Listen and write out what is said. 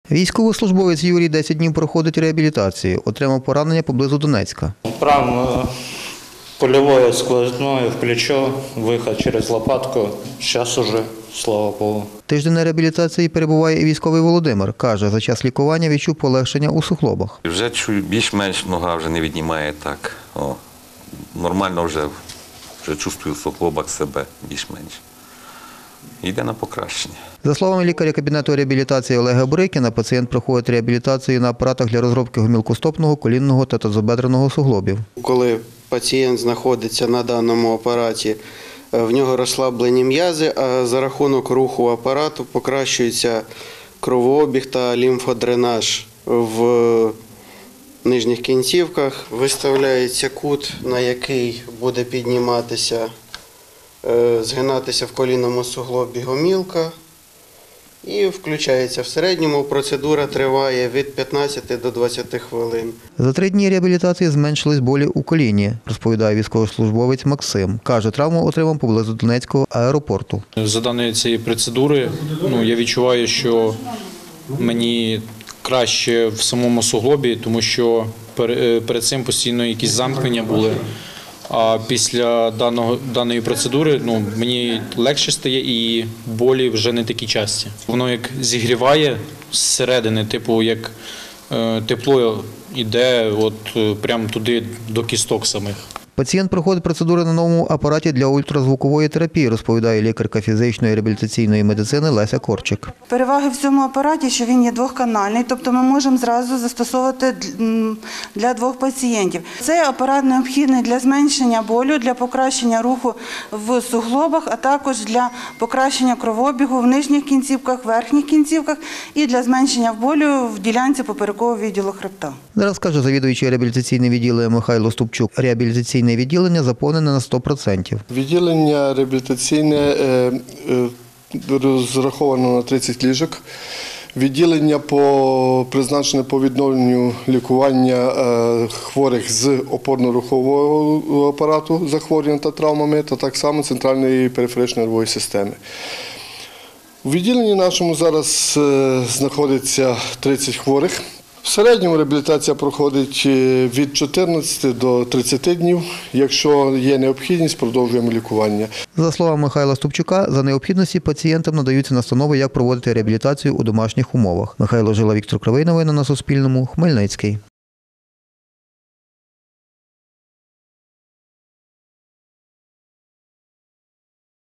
Військовослужбовець Юрій 10 днів проходить реабілітацію. Отримав поранення поблизу Донецька. Травма польовою сквозною в плечо, виход через лопатку. Зараз уже, слава Богу. Тиждень на реабілітації перебуває і військовий Володимир. Каже, за час лікування відчув полегшення у суглобах. Вже чую, більш-менш нога вже не віднімає так. Нормально вже чувствую в суглобах себе більш-менш. Йде на покращення. За словами лікаря кабінету реабілітації Олега Брикіна, пацієнт проходить реабілітацію на апаратах для розробки гомілкостопного, колінного та тазобедреного суглобів. Коли пацієнт знаходиться на даному апараті, в нього розслаблені м'язи, а за рахунок руху апарату покращується кровообіг та лімфодренаж в нижніх кінцівках. Виставляється кут, на який буде підніматися, згинатися в колінному суглобі гомілка. І включається в середньому. Процедура триває від 15 до 20 хвилин. За 3 дні реабілітації зменшились болі у коліні, розповідає військовослужбовець Максим. Каже, травму отримав поблизу Донецького аеропорту. За даної цієї процедури я відчуваю, що мені краще в самому суглобі, тому що перед цим постійно якісь замкнення були. А після даної процедури мені легше стає і болі вже не такі часті. Воно як зігріває зсередини, типу як тепло йде прямо туди до кісток самих. Пацієнт проходить процедури на новому апараті для ультразвукової терапії, розповідає лікарка фізичної реабілітаційної медицини Леся Корчик. Переваги в цьому апараті, що він є двохканальний, тобто ми можемо зразу застосовувати для 2 пацієнтів. Цей апарат необхідний для зменшення болю, для покращення руху в суглобах, а також для покращення кровообігу в нижніх кінцівках, верхніх кінцівках і для зменшення болю в ділянці поперекового відділу хребта. Зараз, каже завідуючий реабілітаційне відділення Михайло Ступчук, реабілітаційне відділення заповнене на 100%. Відділення реабілітаційне розраховано на 30 ліжок. Відділення призначене по відновленню лікування хворих з опорно-рухового апарату, захворювань та травмами, та так само центральної периферичної нервової системи. У відділенні нашому зараз знаходиться 30 хворих. В середньому реабілітація проходить від 14 до 30 днів. Якщо є необхідність, продовжуємо лікування. За словами Михайла Ступчука, за необхідності пацієнтам надаються настанови, як проводити реабілітацію у домашніх умовах. Михайло Жила, Віктор Кривий. Новини на Суспільному. Хмельницький.